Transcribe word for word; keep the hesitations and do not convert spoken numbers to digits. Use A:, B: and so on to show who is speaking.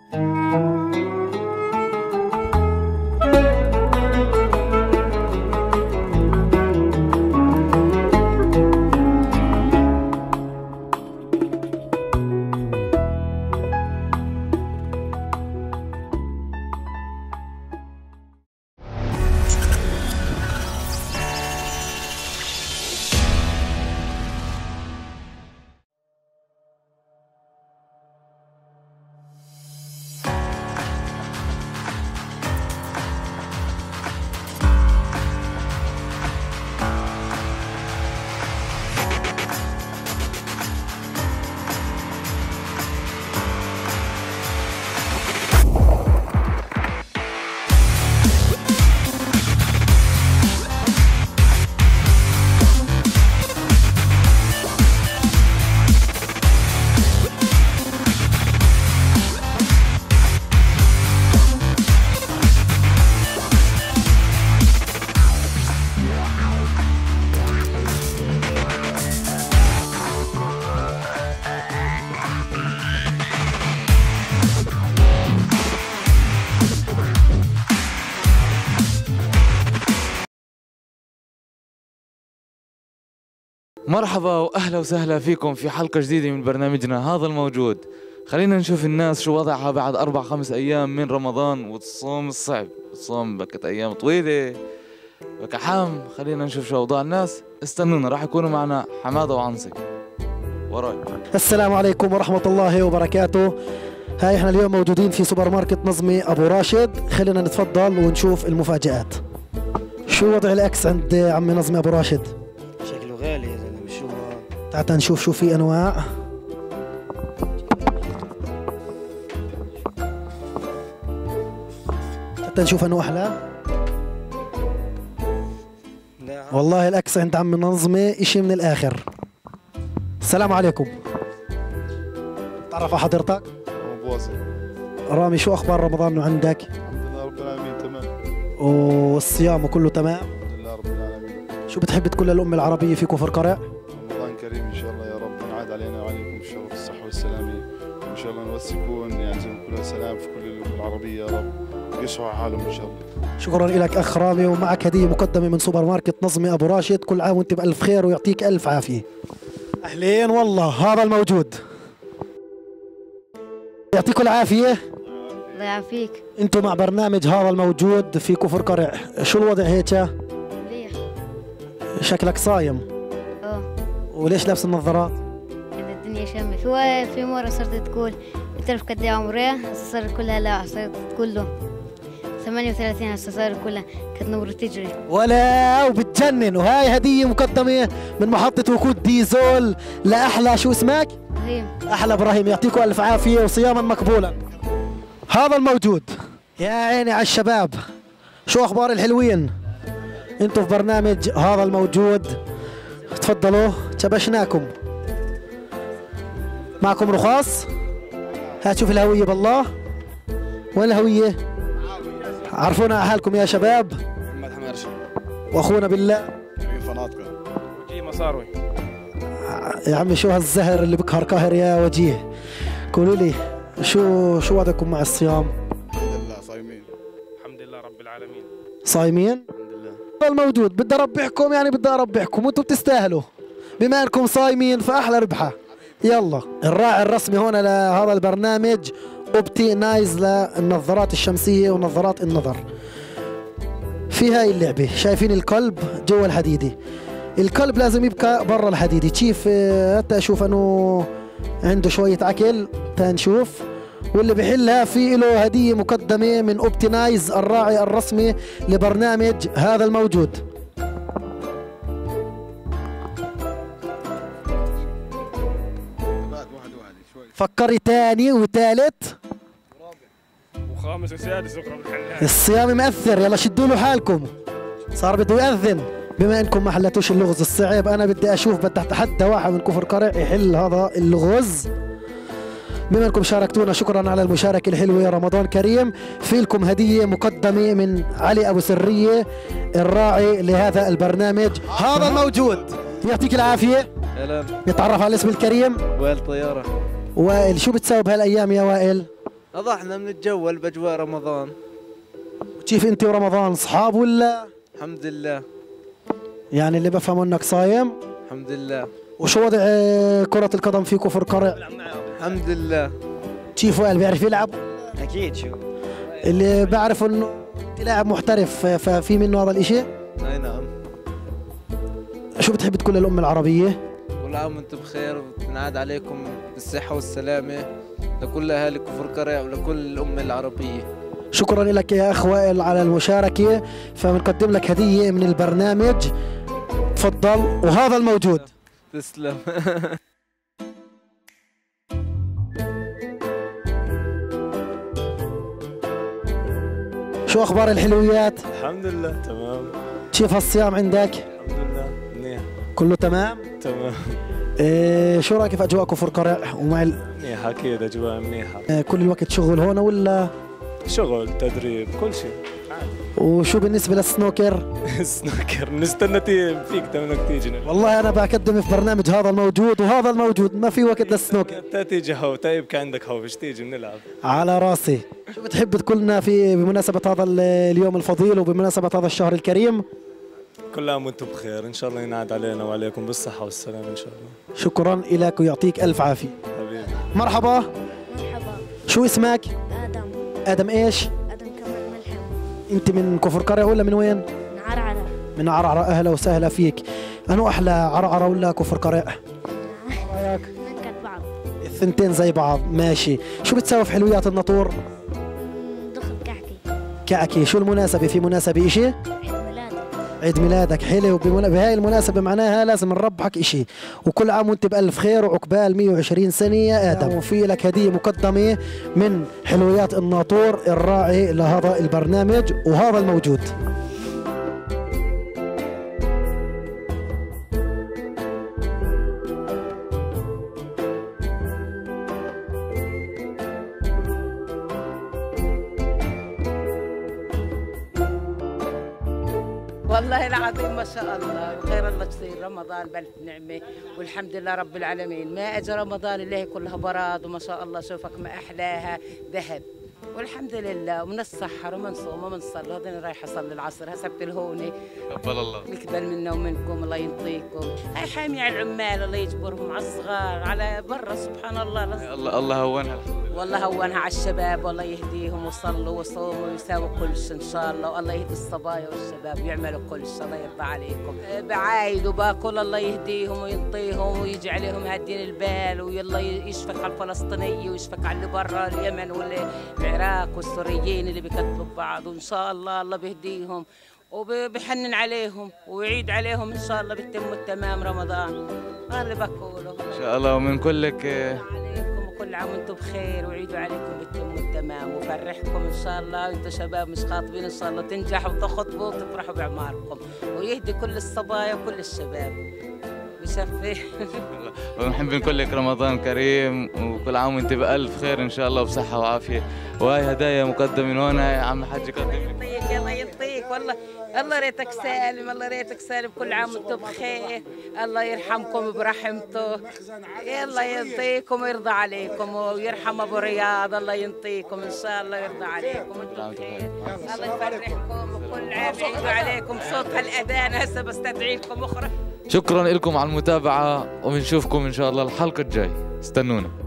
A: مرحبا واهلا وسهلا فيكم في حلقة جديدة من برنامجنا هذا الموجود. خلينا نشوف الناس شو وضعها بعد أربع خمس أيام من رمضان والصوم الصعب. الصوم بكت أيام طويلة بكى حام. خلينا نشوف شو أوضاع الناس. استنونا، راح يكونوا معنا حمادة وعنصي وراي.
B: السلام عليكم ورحمة الله وبركاته. هاي احنا اليوم موجودين في سوبر ماركت نظمي أبو راشد. خلينا نتفضل ونشوف المفاجآت. شو وضع الأكس عند عمي نظمي أبو راشد؟
C: شكله غالي يا زلمة. شو
B: تعال نشوف شو في أنواع. حتى نشوف أنه أحلى. والله الأكس عند عمي نظمي إشي من الآخر. السلام عليكم. تعرف على حضرتك؟
D: أبو واصل.
B: رامي، شو أخبار رمضان عندك؟
D: الحمد لله رب العالمين تمام.
B: والصيام وكله تمام؟
D: الحمد لله رب العالمين.
B: شو بتحب تقول للأمة العربية في كفر قرع؟
D: رمضان كريم إن شاء الله يا رب، ينعاد علينا وعليكم إن شاء الله بالصحة والسلامة، وإن شاء الله بس يكون يعني زي ما كلها سلام في كل الأمة العربية يا رب، يصحوا حالهم إن شاء الله. شكرا
B: لك أخ رامي، ومعك هدية مقدمة من سوبر ماركت نظمي أبو راشد. كل عام وأنت بألف خير ويعطيك ألف عافية. أهلين والله. هذا الموجود يعطيكم العافية.
E: الله يعافيك.
B: انتم مع برنامج هذا الموجود في كفر قرع. شو الوضع هيك؟
E: ليش؟
B: شكلك صايم.
E: اه.
B: وليش لابس النظارات؟
E: إذا الدنيا شمت. هو في مرة صرت تقول بتعرف قد ايه عمري؟ هسه صار كلها لا، صرت تقول له ثمانية وثلاثين. هسه صار كلها كانت نور تجري.
B: ولا وبتجنن. وهاي هدية مقدمة من محطة وقود ديزول لأحلى شو اسمك؟
E: ابراهيم. أحلى
B: إبراهيم، يعطيكم ألف عافية وصياما مقبولا. هذا الموجود. يا عيني على الشباب. شو أخبار الحلوين؟ انتوا في برنامج هذا الموجود. تفضلوا تبشناكم. معكم رخاص. هات شوف الهوية بالله. وين الهوية؟ عرفونا على حالكم يا شباب.
F: محمد حمارشي.
B: واخونا بالله
F: كريم فناطقة. وجيه مصاروي.
B: يا عمي شو هالزهر اللي بقهر قاهر يا وجيه. قولوا لي شو شو وضعكم مع الصيام؟
F: الحمد لله صايمين. الحمد لله رب العالمين.
B: صايمين؟
F: الحمد لله.
B: هذا الموجود بدي اربحكم، يعني بدي اربحكم وانتم بتستاهلوا. بما انكم صايمين فاحلى ربحه. يلا. الراعي الرسمي هون لهذا البرنامج اوبتي نايز للنظارات الشمسيه ونظارات النظر. في هاي اللعبه شايفين الكلب جوا الحديده. الكلب لازم يبقى برا الحديده. كيف؟ حتى اشوف انه عنده شويه عقل. تنشوف. واللي بحلها في له هديه مقدمه من اوبتي نايز الراعي الرسمي لبرنامج هذا الموجود. فكري تاني وثالث
F: وخامس وسادس اقرب الحلال.
B: الصيام مأثر. يلا شدوا له حالكم، صار بده يأذن. بما انكم ما حلتوش اللغز الصعب، انا بدي اشوف، بدي اتحدى واحد من كفر قرع يحل هذا اللغز. بما انكم شاركتونا شكرا على المشاركه الحلوه. يا رمضان كريم. في لكم هديه مقدمه من علي ابو سريه الراعي لهذا البرنامج هذا الموجود. يعطيك العافيه.
C: هلا.
B: يتعرف على الاسم الكريم؟
C: وائل طياره.
B: وائل، شو بتساوي بهالايام يا وائل؟
G: هذا احنا بنتجول باجواء رمضان.
B: كيف انت ورمضان اصحاب ولا؟
G: الحمد لله.
B: يعني اللي بفهمه انك صايم؟
G: الحمد لله.
B: وشو وضع كرة القدم في كفر قرع؟
G: الحمد لله.
B: كيف وائل بيعرف يلعب؟
C: اكيد. شو
B: اللي بعرف انه انت لاعب محترف ففي منه هذا الاشي؟
G: اي نعم.
B: شو بتحب تقول للأمة العربية؟
G: كل عام وانتم بخير وبنعاد عليكم بالصحة والسلامة لكل أهالي كفر قرع ولكل الأمة العربية.
B: شكرا لك يا أخ وائل على المشاركة، فبنقدم لك هدية من البرنامج. تفضل. وهذا الموجود.
G: تسلم.
B: شو أخبار الحلويات؟
F: الحمد لله تمام.
B: كيف هالصيام عندك؟
F: الحمد لله منيح.
B: كله تمام؟
F: تمام.
B: إيه شو رايك في اجواء كفر قرع ومع ال...
F: منيحة أكيد أجواء منيحة.
B: إيه كل الوقت شغل هون ولا؟
F: شغل تدريب كل شيء.
B: وشو بالنسبة للسنوكر؟
F: سنوكر نستنى تي فيك تمنك تيجي.
B: والله أنا بقدم في برنامج هذا الموجود وهذا الموجود، ما في وقت للسنوكر.
F: تا تيجي هو تا يبقى عندك هو باش تيجي بنلعب.
B: على راسي. شو بتحب تقول لنا في بمناسبة هذا اليوم الفضيل وبمناسبة هذا الشهر الكريم؟
F: كل عام وانتم بخير، ان شاء الله ينعاد علينا وعليكم بالصحة والسلامة ان شاء الله.
B: شكرا لك ويعطيك الف عافية.
F: حبيبي.
B: مرحبا.
E: مرحبا.
B: شو اسمك؟
E: آدم.
B: آدم ايش؟
E: آدم كمال ملحم.
B: انت من كفر قرع ولا من وين؟
E: من عرعرة.
B: من عرعرة. اهلا وسهلا فيك. انو احلى عرعرة ولا كفر قرع؟ رايك؟
E: نكت بعض.
B: الثنتين زي بعض. ماشي. شو بتساوي في حلويات الناطور؟
E: دخل كحكي.
B: كعكي. شو المناسبة؟ في مناسبة اشي؟
E: عيد ميلادي.
B: عيد ميلادك حلو. بهاي المناسبة معناها لازم نربحك اشي. وكل عام وانت بألف خير وعقبال مية وعشرين سنة يا آدم. وفي لك هدية مقدمة من حلويات الناطور الراعي لهذا البرنامج وهذا الموجود.
H: والله العظيم ما شاء الله وخير الله تصير رمضان بألف نعمة والحمد لله رب العالمين. ما أجى رمضان الله كلها براد وما شاء الله شوفك ما أحلاها ذهب والحمد لله. ومن السحر ومن صوم ومن صلى. هذا أنا رايحة أصلي العصر هسبت الهوني.
A: قبل الله.
H: نقبل منا ومنكم الله ينطيكم. هاي حامي على العمال الله يجبرهم على الصغار على برا سبحان الله.
A: الله الله هونها.
H: والله هونها على الشباب والله يهديهم وصلوا وصوموا ويساووا كل شيء ان شاء الله. والله يهدي الصبايا والشباب ويعملوا كل شيء الله يرضى عليكم. بعايد وباكل الله يهديهم وينطيهم ويجي عليهم هادين البال ويلا يشفق على الفلسطينيه ويشفق على اللي برا اليمن والعراق والسوريين اللي بيقتلوا بعض. وان شاء الله الله بيهديهم وبيحنن عليهم ويعيد عليهم ان شاء الله بالتم والتمام رمضان. هذا اللي بقوله
A: ان شاء الله. ومن كلك
H: عليكم وكل عام وانتم بخير ويعيدوا عليكم بالتم والتمام وفرحكم ان شاء الله. وانتم شباب مش خاطبين ان شاء الله تنجحوا وتخطبوا وتفرحوا باعماركم ويهدي كل الصبايا وكل الشباب بشفي.
A: ونحب نقول لك رمضان كريم وكل عام وانت بألف خير ان شاء الله وبصحة وعافية. وهي هدايا مقدمة من هنا يا عم الحاج قدم لك.
H: الله ينطيك والله الله ريتك سالم الله ريتك سالم كل عام وانتم بخير. الله يرحمكم برحمته. الله ينطيكم ويرضى عليكم ويرحم ابو رياض. الله ينطيكم ان شاء الله يرضى عليكم وانتم بخير. الله يفرحكم وكل عام يعيدوا عليكم صوت هالاذان. هسه بستدعي لكم اخرى.
A: شكرا لكم على المتابعة وبنشوفكم ان شاء الله الحلقة الجاي. استنونا.